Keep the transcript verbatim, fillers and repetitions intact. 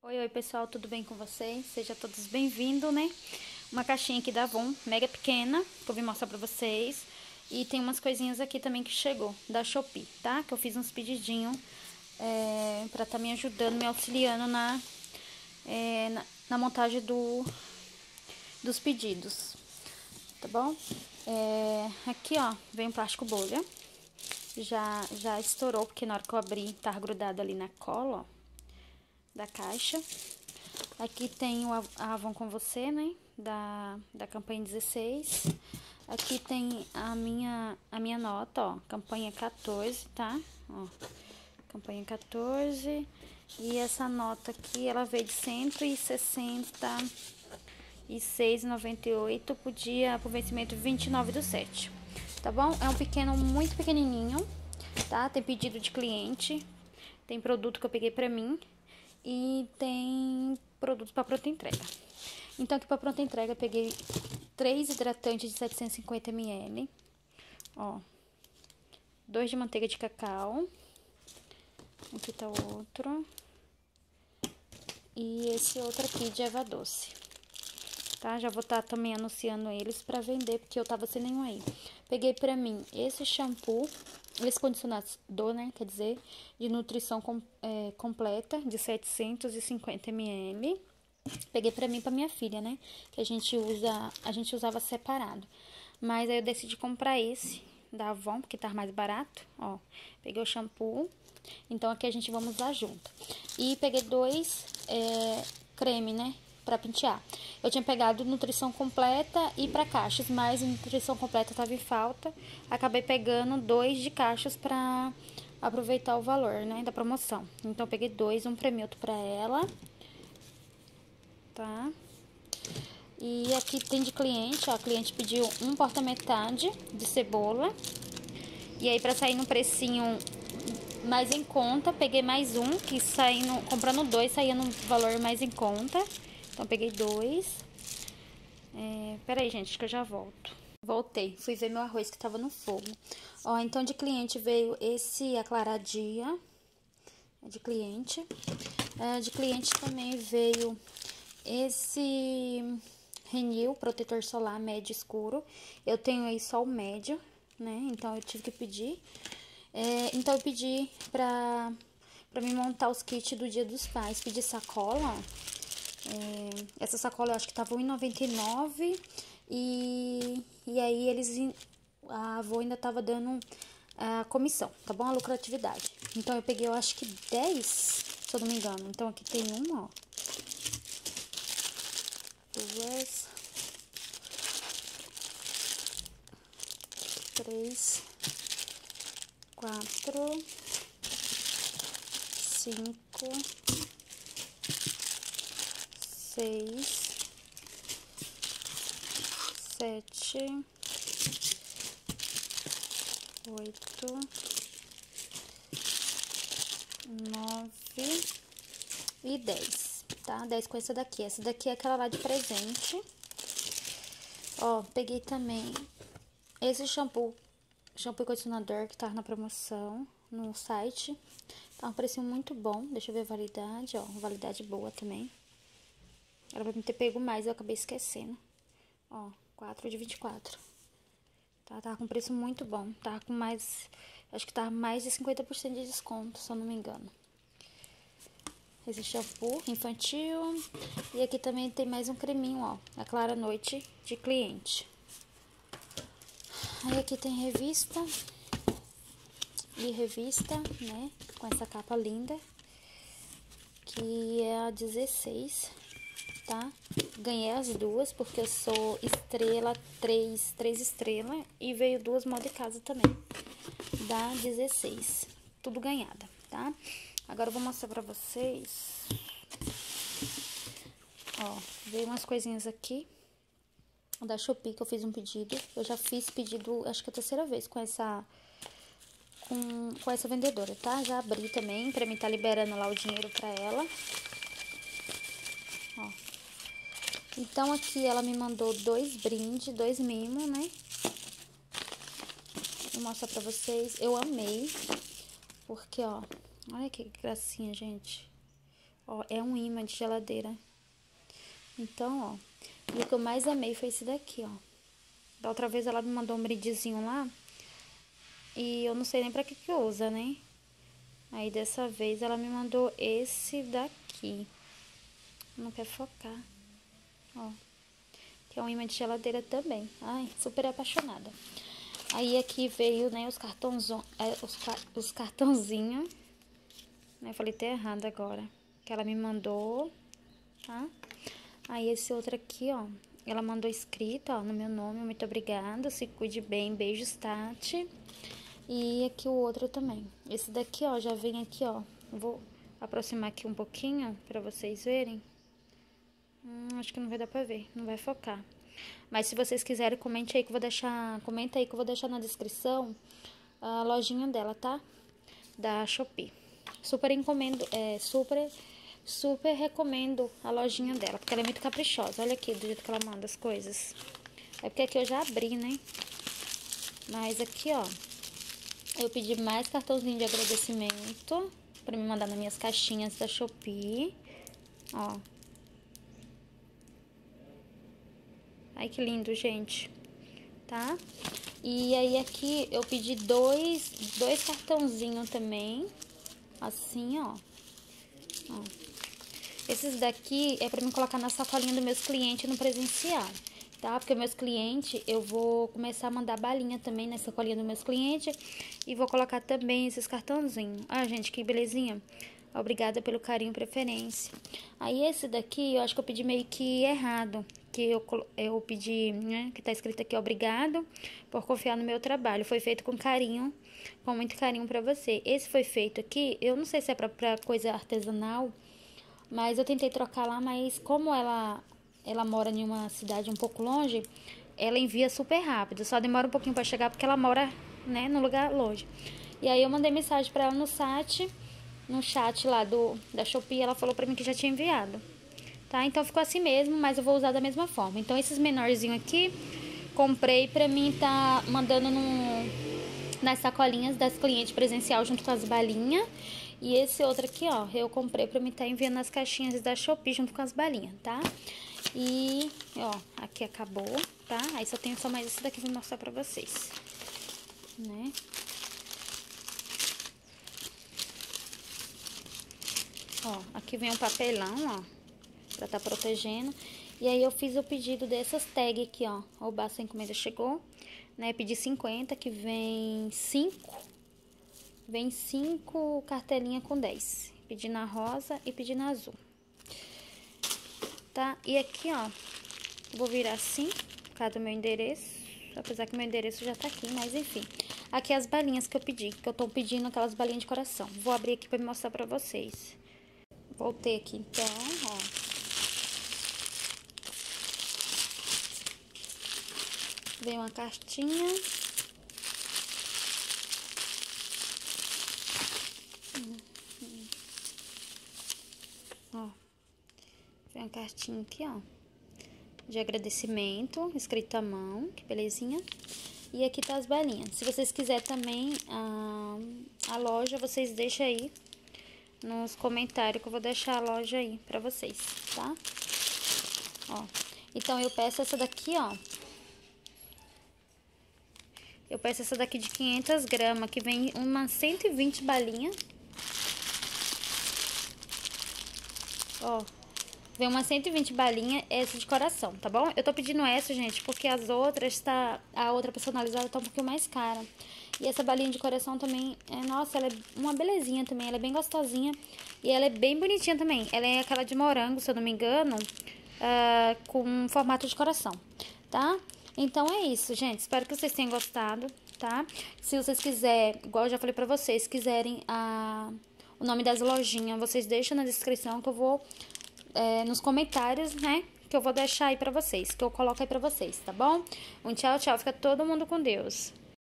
Oi, oi pessoal, tudo bem com vocês? Sejam todos bem-vindos, né? Uma caixinha aqui da Avon, mega pequena, que eu vim mostrar pra vocês. E tem umas coisinhas aqui também que chegou, da Shopee, tá? Que eu fiz uns pedidinhos é, pra tá me ajudando, me auxiliando na, é, na, na montagem do, dos pedidos, tá bom? É, aqui, ó, vem um plástico bolha. Já, já estourou, porque na hora que eu abri, tá grudado ali na cola, ó, da caixa. Aqui tem o a Avon com você, né? Da, da campanha dezesseis. Aqui tem a minha, a minha nota, ó. Campanha quatorze, tá? Ó, campanha quatorze. E essa nota aqui, ela veio de cento e sessenta e seis reais e noventa e oito centavos por dia, por vencimento vinte e nove do sete. Tá bom? É um pequeno, muito pequenininho, tá? Tem pedido de cliente. Tem produto que eu peguei pra mim. E tem produto para pronta entrega. Então, aqui para pronta entrega, eu peguei três hidratantes de setecentos e cinquenta mililitros. Ó. Dois de manteiga de cacau. Aqui tá o outro. E esse outro aqui de erva doce. Tá? Já vou estar tá também anunciando eles para vender, porque eu tava sem nenhum aí. Peguei pra mim esse shampoo, esse condicionador, né? Quer dizer, de nutrição com, é, completa, de setecentos e cinquenta mililitros. Peguei pra mim e pra minha filha, né? Que a gente usa, a gente usava separado. Mas aí eu decidi comprar esse da Avon, porque tá mais barato, ó. Peguei o shampoo, então aqui a gente vamos usar junto. E peguei dois é, creme, né? Pra pentear. Eu tinha pegado nutrição completa e pra cachos, mas a nutrição completa tava em falta. Acabei pegando dois de cachos pra aproveitar o valor, né, da promoção. Então, eu peguei dois, um pra mim, outro pra ela. Tá? E aqui tem de cliente, ó, a cliente pediu um porta-metade de cebola. E aí, pra sair no precinho mais em conta, peguei mais um, que saindo, comprando dois, saía no valor mais em conta. Então, peguei dois. É, peraí, gente, acho que eu já volto. Voltei, fui ver meu arroz que tava no fogo. Ó, então de cliente veio esse aclaradinha. É de cliente. É, de cliente também veio esse Renew protetor solar médio escuro. Eu tenho aí só o médio, né? Então eu tive que pedir. É, então eu pedi pra, pra me montar os kits do Dia dos Pais. Pedi sacola, ó. É, essa sacola eu acho que tava um real e noventa e nove centavos e, e aí eles, a avó ainda tava dando a comissão, tá bom? A lucratividade. Então eu peguei, eu acho que dez, se eu não me engano. Então aqui tem uma, ó. Duas. Três. Quatro. Cinco. Seis, sete, oito, nove e dez, tá? Dez com essa daqui. Essa daqui é aquela lá de presente. Ó, peguei também esse shampoo, shampoo e condicionador que tá na promoção no site. Tá um preço muito bom. Deixa eu ver a validade, ó. Validade boa também. Era pra me ter pego mais, eu acabei esquecendo. Ó, quatro de vinte e quatro. Tá, tava com preço muito bom. Tava com mais, acho que tava mais de cinquenta por cento de desconto, se eu não me engano. Esse shampoo infantil. E aqui também tem mais um creminho, ó. A Clara Noite de cliente. Aí aqui tem revista. E revista, né? Com essa capa linda. Que é a dezesseis. Tá? Ganhei as duas, porque eu sou estrela três, três estrelas, e veio duas moda de casa também, da dezesseis, tudo ganhada, tá? Agora eu vou mostrar pra vocês, ó, veio umas coisinhas aqui, da Shopee, que eu fiz um pedido, eu já fiz pedido, acho que é a terceira vez com essa, com, com essa vendedora, tá? Já abri também, pra mim tá liberando lá o dinheiro pra ela, ó. Então, aqui ela me mandou dois brindes, dois mimos, né? Vou mostrar pra vocês. Eu amei. Porque, ó, olha que gracinha, gente. Ó, é um imã de geladeira. Então, ó, e o que eu mais amei foi esse daqui, ó. Da outra vez ela me mandou um brindezinho lá. E eu não sei nem pra que que usa, né? Aí dessa vez ela me mandou esse daqui. Não quer focar. Ó. Que é um imã de geladeira também. Ai, super apaixonada. Aí aqui veio, né, os cartãozinhos. É, os, os cartãozinhos. Eu falei até errado agora. Que ela me mandou, tá? Aí esse outro aqui, ó. Ela mandou escrito, ó, no meu nome. Muito obrigada. Se cuide bem. Beijos, Tati. E aqui o outro também. Esse daqui, ó, já vem aqui, ó. Vou aproximar aqui um pouquinho pra vocês verem. Hum, acho que não vai dar pra ver, não vai focar. Mas se vocês quiserem, comente aí que eu vou deixar, comenta aí que eu vou deixar na descrição a lojinha dela, tá? Da Shopee. Super encomendo, é, super, super recomendo a lojinha dela, porque ela é muito caprichosa. Olha aqui do jeito que ela manda as coisas. É porque aqui eu já abri, né? Mas aqui, ó, eu pedi mais cartãozinho de agradecimento pra me mandar nas minhas caixinhas da Shopee. Ó. Ai, que lindo, gente. Tá? E aí aqui eu pedi dois, dois cartãozinhos também. Assim, ó. Ó. Esses daqui é pra mim colocar na sacolinha dos meus clientes no presencial, tá? Porque meus clientes, eu vou começar a mandar balinha também na sacolinha dos meus clientes. E vou colocar também esses cartãozinhos. Ah, gente, que belezinha. Obrigada pelo carinho e preferência. Aí esse daqui, eu acho que eu pedi meio que errado. Que eu, eu pedi, né, que tá escrito aqui, obrigado por confiar no meu trabalho. Foi feito com carinho, com muito carinho pra você. Esse foi feito aqui, eu não sei se é pra, pra coisa artesanal, mas eu tentei trocar lá, mas como ela, ela mora em uma cidade um pouco longe, ela envia super rápido. Só demora um pouquinho pra chegar, porque ela mora, né, num lugar longe. E aí eu mandei mensagem pra ela no site, no chat lá do, da Shopee, ela falou pra mim que já tinha enviado. Tá? Então ficou assim mesmo, mas eu vou usar da mesma forma. Então esses menorzinhos aqui, comprei pra mim tá mandando no, nas sacolinhas das clientes presencial junto com as balinhas. E esse outro aqui, ó, eu comprei pra mim tá enviando nas caixinhas da Shopee junto com as balinhas, tá? E, ó, aqui acabou, tá? Aí só tenho só mais esse daqui que eu vou mostrar pra vocês, né? Ó, aqui vem um papelão, ó, pra tá protegendo. E aí eu fiz o pedido dessas tags aqui, ó. O basta a encomenda chegou, né? Pedi cinquenta, que vem cinco. Vem cinco cartelinhas com dez. Pedi na rosa e pedi na azul. Tá? E aqui, ó, vou virar assim, por causa do meu endereço. Apesar que meu endereço já tá aqui, mas enfim. Aqui as balinhas que eu pedi, que eu tô pedindo aquelas balinhas de coração. Vou abrir aqui pra mostrar pra vocês. Voltei aqui, então, ó. Vem uma cartinha. Ó. Vem uma cartinha aqui, ó. De agradecimento, escrito à mão, que belezinha. E aqui tá as balinhas. Se vocês quiserem também a, a loja, vocês deixam aí nos comentários que eu vou deixar a loja aí pra vocês, tá? Ó. Então eu peço essa daqui, ó. Eu peço essa daqui de quinhentas gramas, que vem umas cento e vinte balinhas. Ó, vem umas cento e vinte balinhas, essa de coração, tá bom? Eu tô pedindo essa, gente, porque as outras, tá, a outra personalizada tá um pouquinho mais cara. E essa balinha de coração também, é, nossa, ela é uma belezinha também, ela é bem gostosinha. E ela é bem bonitinha também. Ela é aquela de morango, se eu não me engano, uh, com formato de coração, tá? Então é isso, gente. Espero que vocês tenham gostado, tá? Se vocês quiserem, igual eu já falei pra vocês, quiserem a, o nome das lojinhas, vocês deixam na descrição que eu vou, é, nos comentários, né? Que eu vou deixar aí pra vocês, que eu coloco aí pra vocês, tá bom? Um tchau, tchau. Fica todo mundo com Deus.